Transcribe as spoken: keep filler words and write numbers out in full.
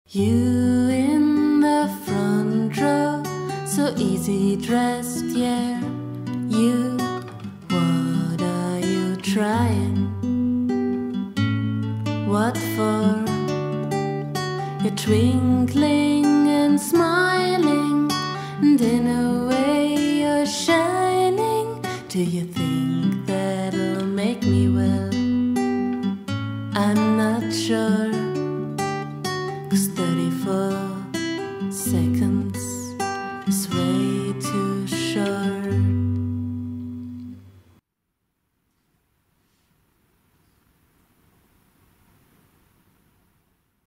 You in the front row, so easy dressed, yeah. You, what are you trying? What for? You're twinkling and smiling, and in a way you're shining. Do you think